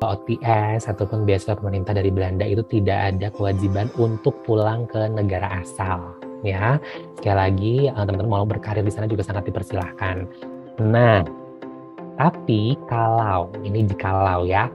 OTS ataupun beasiswa pemerintah dari Belanda itu tidak ada kewajiban untuk pulang ke negara asal, ya. Sekali lagi, teman-teman mau berkarir di sana juga sangat dipersilahkan. Nah, tapi jikalau ya,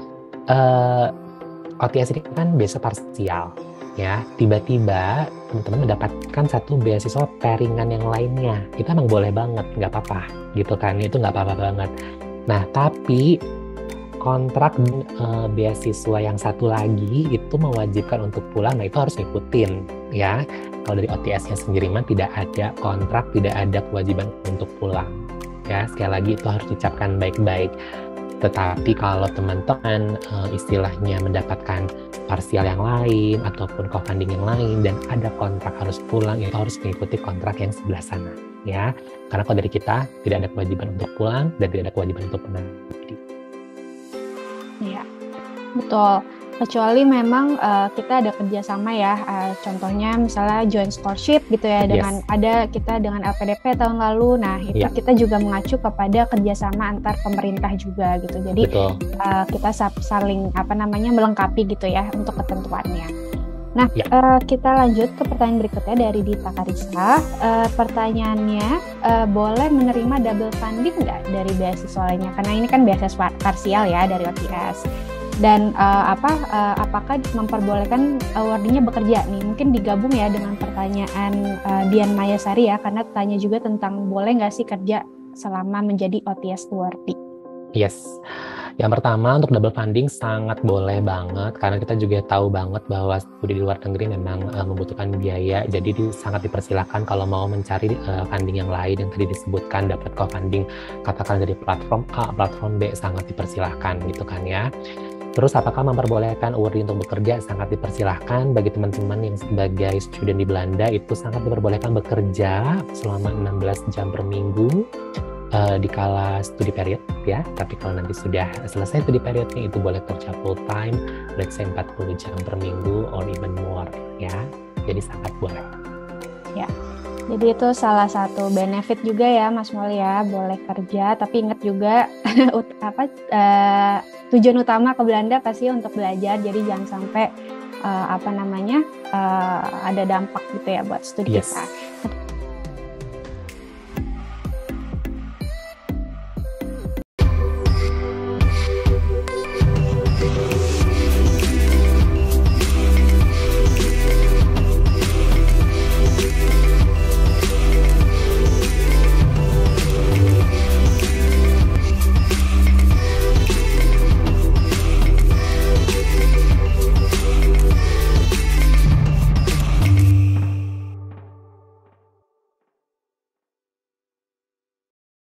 OTS ini kan beasiswa parsial, ya. Tiba-tiba teman-teman mendapatkan satu beasiswa pairingan yang lainnya, itu emang boleh banget, nggak apa-apa, gitu kan? Itu nggak apa-apa banget. Nah, tapi kontrak beasiswa yang satu lagi itu mewajibkan untuk pulang, nah itu harus ngikutin, ya. Kalau dari OTS-nya sendiri mah tidak ada kontrak, tidak ada kewajiban untuk pulang, ya. Sekali lagi itu harus dicapkan baik-baik. Tetapi kalau teman-teman istilahnya mendapatkan parsial yang lain ataupun co-funding yang lain dan ada kontrak harus pulang, itu harus mengikuti kontrak yang sebelah sana, ya. Karena kalau dari kita tidak ada kewajiban untuk pulang dan tidak ada kewajiban untuk mengabdi. Iya, betul. Kecuali memang kita ada kerjasama ya, contohnya misalnya joint scholarship gitu ya, dengan kita dengan LPDP tahun lalu. Nah itu kita juga mengacu kepada kerjasama antar pemerintah juga gitu. Jadi kita saling melengkapi gitu ya untuk ketentuannya. Nah kita lanjut ke pertanyaan berikutnya dari Dita Karissa. Pertanyaannya, boleh menerima double funding nggak dari beasiswa lainnya? Karena ini kan beasiswa parsial ya dari OTS. Dan apakah memperbolehkan awardingnya bekerja nih? Mungkin digabung ya dengan pertanyaan Dian Mayasari ya, karena tanya juga tentang boleh nggak sih kerja selama menjadi OTS awardee? Yes, yang pertama untuk double funding sangat boleh banget, karena kita juga tahu banget bahwa studi di luar negeri memang membutuhkan biaya, jadi sangat dipersilahkan kalau mau mencari funding yang lain yang tadi disebutkan, dapat co-funding katakan dari platform A, platform B, sangat dipersilahkan gitu kan ya. Terus apakah memperbolehkan awardee untuk bekerja? Sangat dipersilahkan bagi teman-teman yang sebagai student di Belanda, itu sangat diperbolehkan bekerja selama 16 jam per minggu di kala studi period ya. Tapi kalau nanti sudah selesai studi periodnya itu boleh kerja full time, let's say 40 jam per minggu or even more ya. Jadi sangat boleh. Ya. Jadi itu salah satu benefit juga ya Mas Moli ya, boleh kerja tapi ingat juga tujuan utama ke Belanda pasti untuk belajar, jadi jangan sampai ada dampak gitu ya buat studi kita.